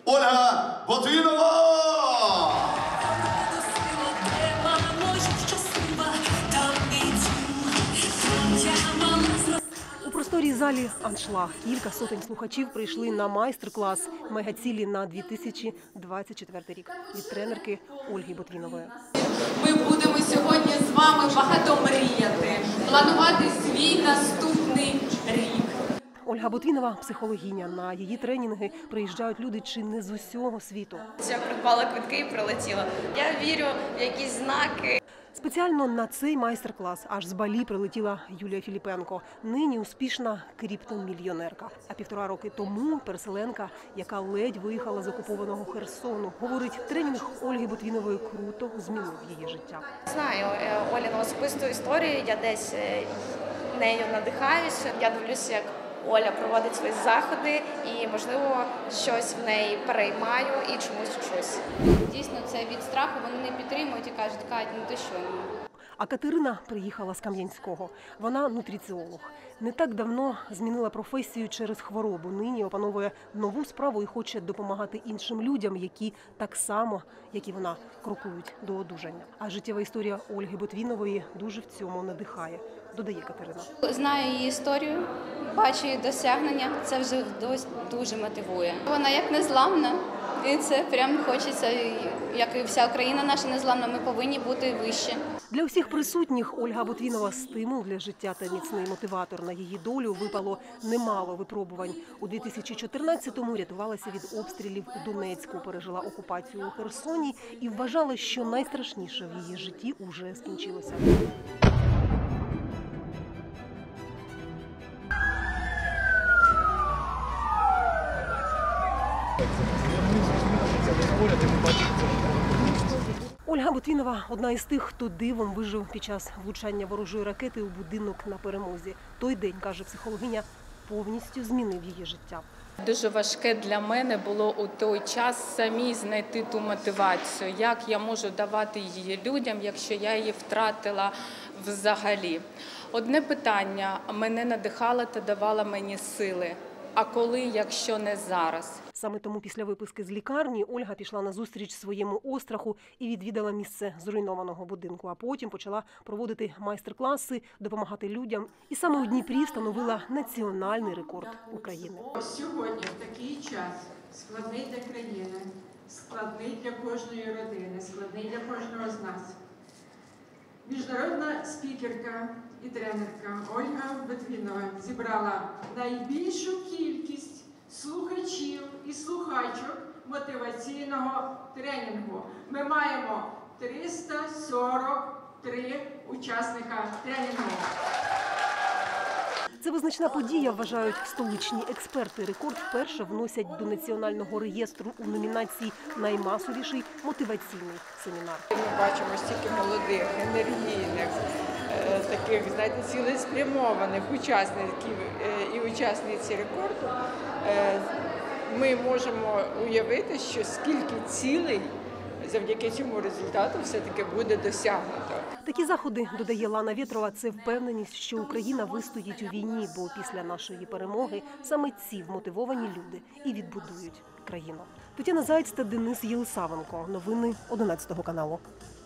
Ольга Ботвінова! У просторій залі аншлаг. Кілька сотень слухачів прийшли на майстер-клас «Мегацілі» на 2024 рік від тренерки Ольги Ботвінової. Ми будемо сьогодні з вами багато мріяти, планувати свій наступний рік. Ольга Ботвінова – психологиня. На її тренінги приїжджають люди чи не з усього світу. Я придбала квитки і прилетіла. Я вірю в якісь знаки. Спеціально на цей майстер-клас аж з Балі прилетіла Юлія Філіпенко. Нині успішна криптомільйонерка. А 1,5 роки тому переселенка, яка ледь виїхала з окупованого Херсону. Говорить, тренінг Ольги Ботвінової круто змінив її життя. Знаю Оліну особисту історію, я десь нею надихаюся. Я дивлюся, як Оля проводить свої заходи і, можливо, щось в неї переймаю і чомусь вчусь. Дійсно, це від страху, вони не підтримують і кажуть, Кать, ну ти що? А Катерина приїхала з Кам'янського. Вона нутриціолог. Не так давно змінила професію через хворобу. Нині опановує нову справу і хоче допомагати іншим людям, які так само, як і вона, крокують до одужання. А життєва історія Ольги Ботвінової дуже в цьому надихає, додає Катерина. Знаю її історію, бачу її досягнення, це вже дуже мотивує. Вона як незламна, і це прям хочеться, як і вся Україна наша незламна, ми повинні бути вище. Для усіх присутніх Ольга Ботвінова – стимул для життя та міцний мотиватор. На її долю випало немало випробувань. У 2014-му рятувалася від обстрілів у Донецьку, пережила окупацію у Херсоні і вважала, що найстрашніше в її житті уже скінчилося. Ольга Ботвінова – одна із тих, хто дивом вижив під час влучання ворожої ракети у будинок на Перемозі. Той день, каже психологиня, повністю змінив її життя. Дуже важке для мене було у той час самій знайти ту мотивацію, як я можу давати її людям, якщо я її втратила взагалі. Одне питання мене надихало та давало мені сили. А коли, якщо не зараз? Саме тому після виписки з лікарні Ольга пішла на зустріч своєму остраху і відвідала місце зруйнованого будинку. А потім почала проводити майстер-класи, допомагати людям. І саме у Дніпрі встановила національний рекорд України. Сьогодні в такий час складний для країни, складний для кожної родини, складний для кожного з нас. Міжнародна спікерка і тренерка Ольга Ботвінова зібрала найбільшу кількість слухачів і слухачок мотиваційного тренінгу. Ми маємо 343 учасника тренінгу. Це визначна подія, вважають столичні експерти. Рекорд вперше вносять до національного реєстру у номінації «Наймасовіший мотиваційний семінар». Ми бачимо стільки молодих, енергійних, таких, знаєте, цілеспрямованих учасників і учасниць рекорду. Ми можемо уявити, що скільки цілей завдяки цьому результату все-таки буде досягнуто. Такі заходи, додає Лана Вєтрова, це впевненість, що Україна вистоїть у війні, бо після нашої перемоги саме ці вмотивовані люди і відбудують країну. Тетяна Заєць та Денис Єлисавенко. Новини 11 каналу.